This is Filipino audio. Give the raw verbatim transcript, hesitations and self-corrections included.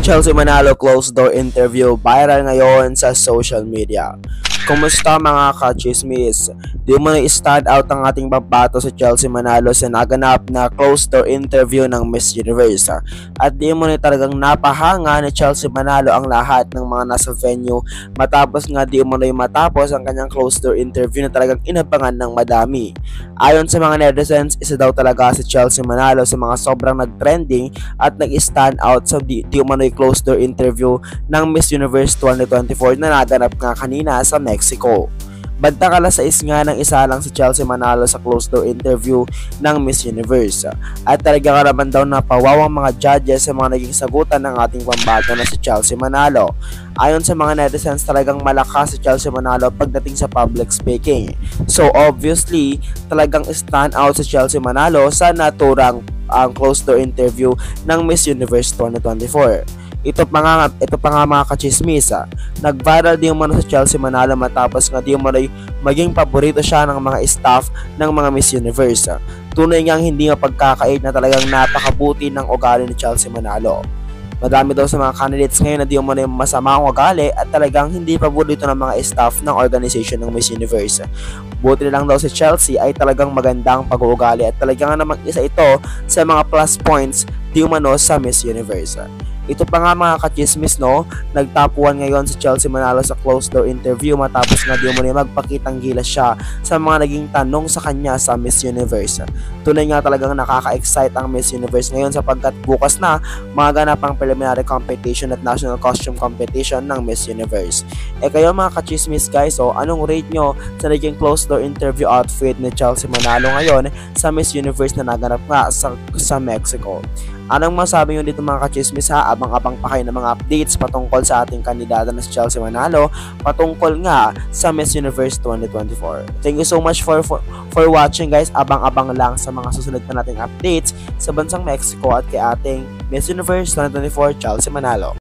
Chelsea Manalo closed door interview viral ngayon sa social media. Kumusta mga ka-chismis? Di mo na stand out ang ating babato sa Chelsea Manalo sa naganap na closed door interview ng Miss Universe. At di mo na talagang napahanga ni Chelsea Manalo ang lahat ng mga nasa venue matapos nga di mo na matapos ang kanyang closed door interview na talagang inabangan ng madami. Ayon sa mga netizens, isa daw talaga si Chelsea Manalo sa mga sobrang nag-trending at nag-stand out sa di, di mo na closed door interview ng Miss Universe twenty twenty-four na naganap nga kanina sa Mexico. Bantang alas sais nga ng isa lang si Chelsea Manalo sa closed door interview ng Miss Universe. At talaga ka naman daw napawawang mga judges sa mga naging sagutan ng ating pambato na si Chelsea Manalo. Ayon sa mga netizens, talagang malakas si Chelsea Manalo pagdating sa public speaking. So obviously, talagang stand out si Chelsea Manalo sa naturang ang closed door interview ng Miss Universe twenty twenty-four. Ito pa nga, ito pa nga mga kachismis, ah. Nag-viral din mo sa Chelsea Manalo matapos nga di mo na maging paborito siya ng mga staff ng mga Miss Universe. Ah. Tunay ngang hindi nga pagkakait na talagang napakabuti ng ugali ni Chelsea Manalo. Madami daw sa mga candidates ngayon na di mo na yung masama ang ugali at talagang hindi paborito ng mga staff ng organization ng Miss Universe. Buti lang daw si Chelsea ay talagang magandang pag-uugali at talagang namang isa ito sa mga plus points di umano sa Miss Universe. Ito pa nga mga kachismis, no, nagtapuan ngayon si Chelsea Manalo sa closed door interview matapos nga di mo na magpakitang gilas siya sa mga naging tanong sa kanya sa Miss Universe. Tunay nga talagang nakaka-excite ang Miss Universe ngayon sapagkat bukas na mga ganapang preliminary competition at national costume competition ng Miss Universe. Eh kayo mga kachismis guys, so anong rate nyo sa naging closed door interview outfit ni Chelsea Manalo ngayon sa Miss Universe na naganap nga sa, sa Mexico? Anong masabi nyo dito mga kachismis ha? Abang-abang pa kayo ng mga updates patungkol sa ating kandidata na si Chelsea Manalo patungkol nga sa Miss Universe twenty twenty-four. Thank you so much for, for, for watching guys. Abang-abang lang sa mga susunod na nating updates sa bansang Mexico at kay ating Miss Universe twenty twenty-four Chelsea Manalo.